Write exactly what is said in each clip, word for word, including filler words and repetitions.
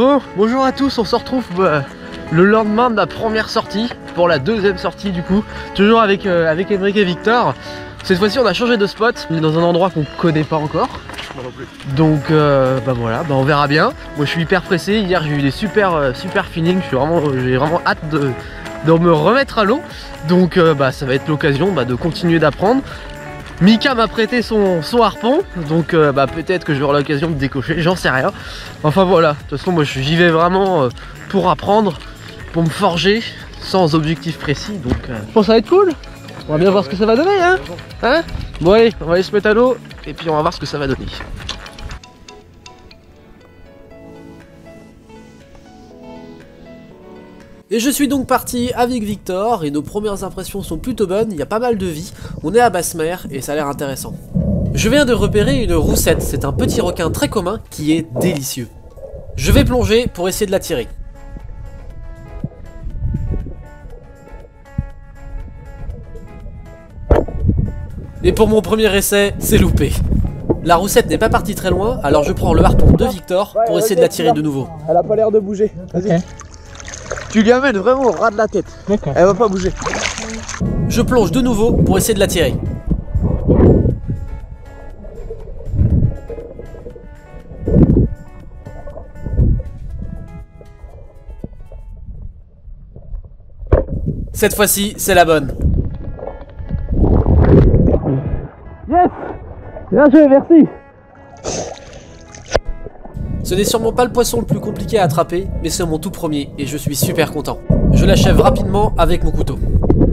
Bon, bonjour à tous, on se retrouve bah, le lendemain de ma première sortie, pour la deuxième sortie du coup, toujours avec, euh, avec Emeric et Victor. Cette fois-ci on a changé de spot, on est dans un endroit qu'on connaît pas encore. Moi non plus. Donc euh, bah voilà, bah on verra bien. Moi je suis hyper pressé, hier j'ai eu des super, euh, super feelings, j'ai vraiment, vraiment hâte de, de me remettre à l'eau. Donc euh, bah ça va être l'occasion bah, de continuer d'apprendre. Mika m'a prêté son, son harpon, donc euh, bah, peut-être que j'aurai l'occasion de décocher, j'en sais rien. Enfin voilà, de toute façon moi j'y vais vraiment euh, pour apprendre, pour me forger, sans objectif précis, donc euh, je pense que ça va être cool. On va bien voir ce que ça va donner, hein, hein. Bon allez, on va aller se mettre à l'eau, et puis on va voir ce que ça va donner. Et je suis donc parti avec Victor et nos premières impressions sont plutôt bonnes, il y a pas mal de vie, on est à basse mer et ça a l'air intéressant. Je viens de repérer une roussette, c'est un petit requin très commun qui est délicieux. Je vais plonger pour essayer de l'attirer. Et pour mon premier essai, c'est loupé. La roussette n'est pas partie très loin, alors je prends le harpon de Victor pour essayer de l'attirer de nouveau. Elle a pas l'air de bouger, vas-y. Okay. Tu lui amènes vraiment au ras de la tête. Okay. Elle va pas bouger. Je plonge de nouveau pour essayer de l'attirer. Cette fois-ci, c'est la bonne. Yes! Bien joué, merci. Ce n'est sûrement pas le poisson le plus compliqué à attraper, mais c'est mon tout premier et je suis super content. Je l'achève rapidement avec mon couteau.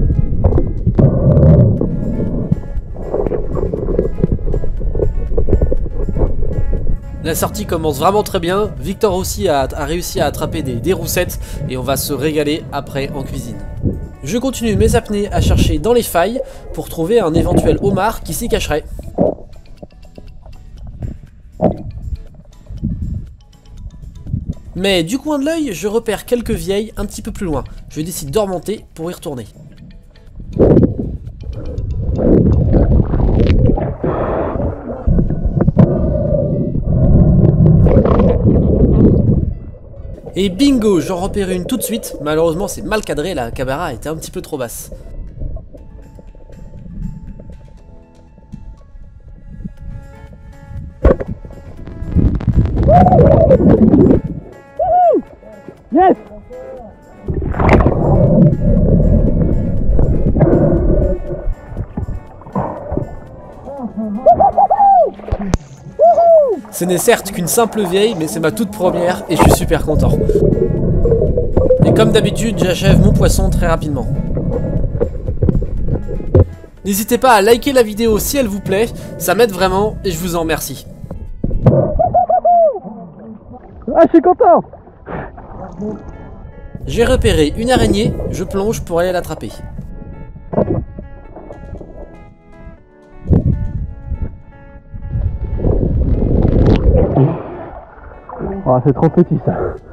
La sortie commence vraiment très bien, Victor aussi a, a réussi à attraper des, des roussettes et on va se régaler après en cuisine. Je continue mes apnées à chercher dans les failles pour trouver un éventuel homard qui s'y cacherait. Mais du coin de l'œil, je repère quelques vieilles un petit peu plus loin. Je décide de remonter pour y retourner. Et bingo, j'en repère une tout de suite. Malheureusement, c'est mal cadré, la caméra était un petit peu trop basse. Yes! Ce n'est certes qu'une simple vieille, mais c'est ma toute première et je suis super content. Et comme d'habitude, j'achève mon poisson très rapidement. N'hésitez pas à liker la vidéo si elle vous plaît, ça m'aide vraiment et je vous en remercie. Ah, je suis content! J'ai repéré une araignée, je plonge pour aller l'attraper. Oh, c'est trop petit ça.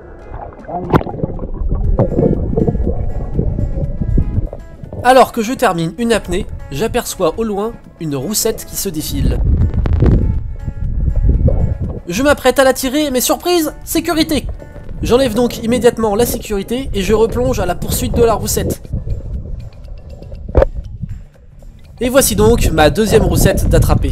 Alors que je termine une apnée, j'aperçois au loin une roussette qui se défile. Je m'apprête à la tirer, mais surprise, sécurité! J'enlève donc immédiatement la sécurité et je replonge à la poursuite de la roussette. Et voici donc ma deuxième roussette d'attraper.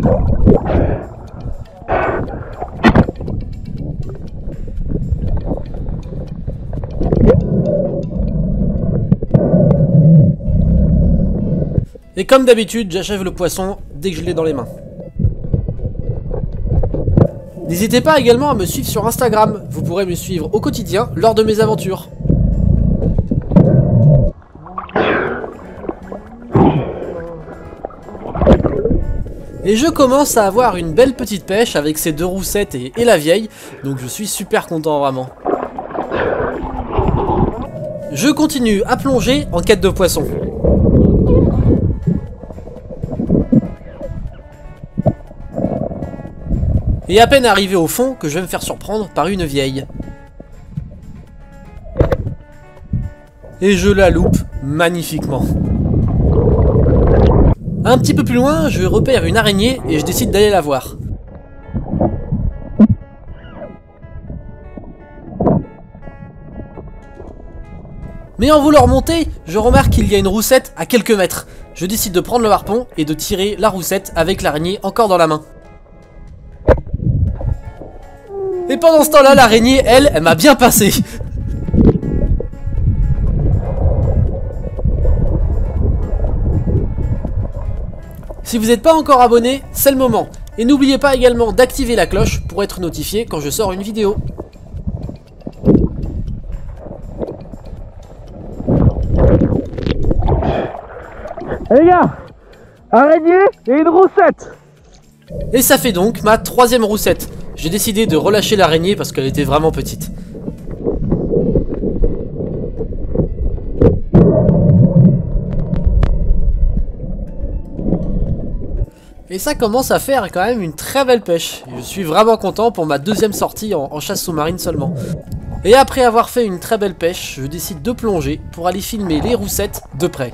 Et comme d'habitude, j'achève le poisson dès que je l'ai dans les mains. N'hésitez pas également à me suivre sur Instagram, vous pourrez me suivre au quotidien lors de mes aventures. Et je commence à avoir une belle petite pêche avec ces deux roussettes et, et la vieille, donc je suis super content vraiment. Je continue à plonger en quête de poissons. Et à peine arrivé au fond que je vais me faire surprendre par une vieille. Et je la loupe magnifiquement. Un petit peu plus loin, je repère une araignée et je décide d'aller la voir. Mais en voulant remonter, je remarque qu'il y a une roussette à quelques mètres. Je décide de prendre le harpon et de tirer la roussette avec l'araignée encore dans la main. Et pendant ce temps-là, l'araignée, elle, elle m'a bien pincé. Si vous n'êtes pas encore abonné, c'est le moment. Et n'oubliez pas également d'activer la cloche pour être notifié quand je sors une vidéo. Les gars, araignée et une roussette. Et ça fait donc ma troisième roussette. J'ai décidé de relâcher l'araignée parce qu'elle était vraiment petite. Et ça commence à faire quand même une très belle pêche. Je suis vraiment content pour ma deuxième sortie en, en chasse sous-marine seulement. Et après avoir fait une très belle pêche, je décide de plonger pour aller filmer les roussettes de près.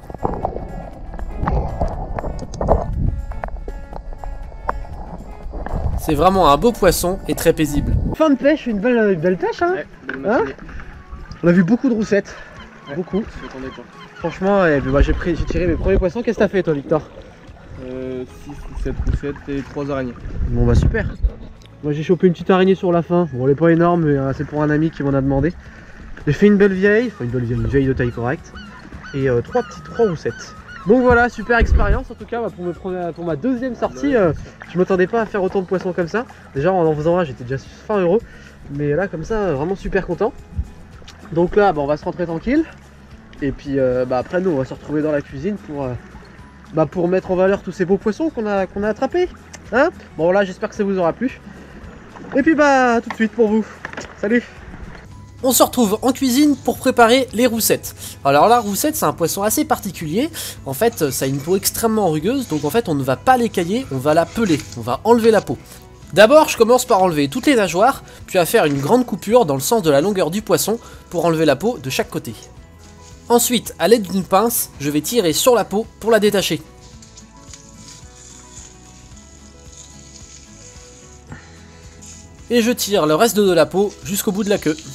C'est vraiment un beau poisson et très paisible. Fin de pêche, une belle, une belle pêche, hein, Ouais, hein. On a vu beaucoup de roussettes, ouais, beaucoup. je m'attendais pas. Franchement, eh, bah, j'ai tiré mes premiers poissons. Qu'est-ce que t'as fait toi, Victor? Euh, six ou sept roussettes et trois araignées. Bon bah super. Moi j'ai chopé une petite araignée sur la fin. Bon elle est pas énorme, mais euh, c'est pour un ami qui m'en a demandé. J'ai fait une belle vieille, enfin une belle vieille, une vieille de taille correcte. Et euh, trois petites trois roussettes. Donc voilà, super expérience en tout cas pour, me prendre, pour ma deuxième sortie. Euh, je m'attendais pas à faire autant de poissons comme ça. Déjà en en faisant un j'étais déjà fin heureux. Mais là comme ça, vraiment super content. Donc là bah, on va se rentrer tranquille. Et puis euh, bah, après nous on va se retrouver dans la cuisine pour, euh, bah, pour mettre en valeur tous ces beaux poissons qu'on a, qu'on a attrapés. Hein, bon là j'espère que ça vous aura plu. Et puis bah tout de suite pour vous. Salut. On se retrouve en cuisine pour préparer les roussettes. Alors la roussette c'est un poisson assez particulier. En fait ça a une peau extrêmement rugueuse. Donc en fait on ne va pas l'écailler, on va la peler. On va enlever la peau. D'abord je commence par enlever toutes les nageoires. Puis à faire une grande coupure dans le sens de la longueur du poisson pour enlever la peau de chaque côté. Ensuite à l'aide d'une pince je vais tirer sur la peau pour la détacher. Et je tire le reste de la peau jusqu'au bout de la queue.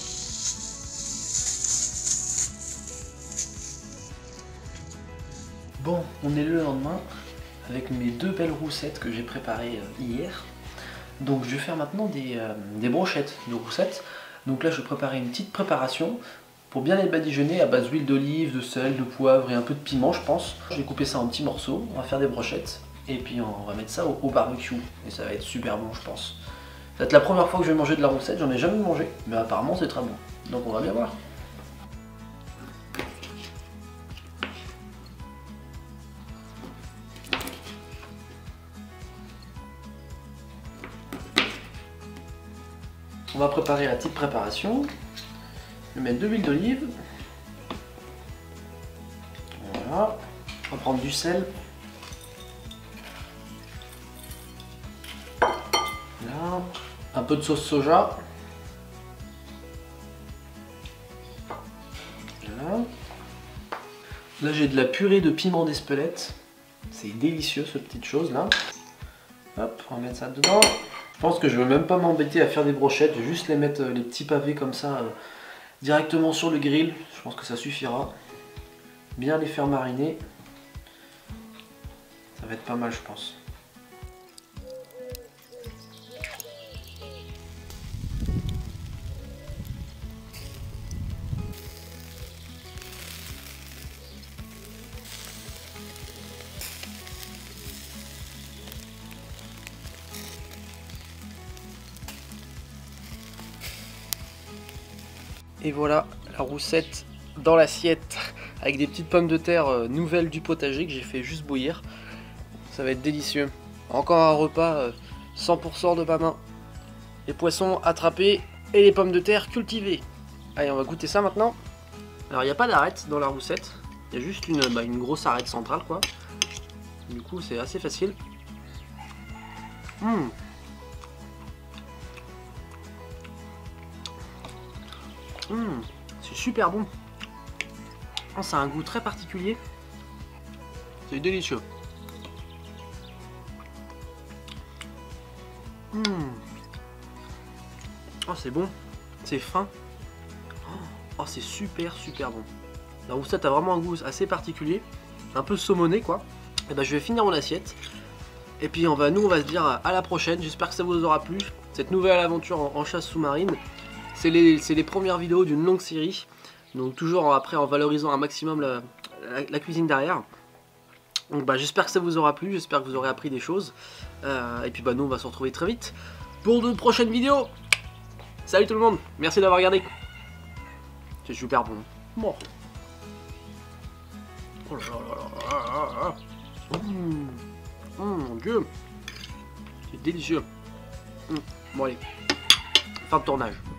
Bon, on est le lendemain avec mes deux belles roussettes que j'ai préparées euh, hier. Donc je vais faire maintenant des, euh, des brochettes de roussettes. Donc là je vais préparer une petite préparation pour bien les badigeonner à base d'huile d'olive, de sel, de poivre et un peu de piment je pense. Je vais couper ça en petits morceaux, on va faire des brochettes et puis on va mettre ça au, au barbecue et ça va être super bon je pense. Ça va être la première fois que je vais manger de la roussette, j'en ai jamais mangé, mais apparemment c'est très bon. Donc on va bien voir. On va préparer la petite préparation. Je vais mettre de l'huile d'olive. Voilà. On va prendre du sel. Là. Un peu de sauce soja. Là, là j'ai de la purée de piment d'Espelette. C'est délicieux cette petite chose là. Hop, on va mettre ça dedans. Je pense que je ne vais même pas m'embêter à faire des brochettes. Je vais juste les mettre les petits pavés comme ça euh, directement sur le grill. Je pense que ça suffira. Bien les faire mariner. Ça va être pas mal je pense. Et voilà la roussette dans l'assiette avec des petites pommes de terre euh, nouvelles du potager que j'ai fait juste bouillir. Ça va être délicieux. Encore un repas euh, cent pour cent de ma main. Les poissons attrapés et les pommes de terre cultivées. Allez, on va goûter ça maintenant. Alors il n'y a pas d'arête dans la roussette. Il y a juste une, bah, une grosse arête centrale quoi. Du coup c'est assez facile. Mmh. Mmh, c'est super bon. Oh, ça a un goût très particulier. C'est délicieux. Mmh. Oh, c'est bon. C'est fin. Oh, Oh, c'est super super bon. La roussette a vraiment un goût assez particulier, un peu saumonné quoi. Et bah je vais finir mon assiette. Et puis on va, nous on va se dire à la prochaine. J'espère que ça vous aura plu. Cette nouvelle aventure en, en chasse sous-marine. C'est les, les premières vidéos d'une longue série. Donc toujours après en valorisant un maximum la, la, la cuisine derrière. Donc bah j'espère que ça vous aura plu. J'espère que vous aurez appris des choses. Euh, et puis bah nous on va se retrouver très vite pour de prochaines vidéos. Salut tout le monde. Merci d'avoir regardé. C'est super bon. Bon. Oh là là là là là. Mmh. Mmh, mon dieu. C'est délicieux. Mmh. Bon allez. Fin de tournage.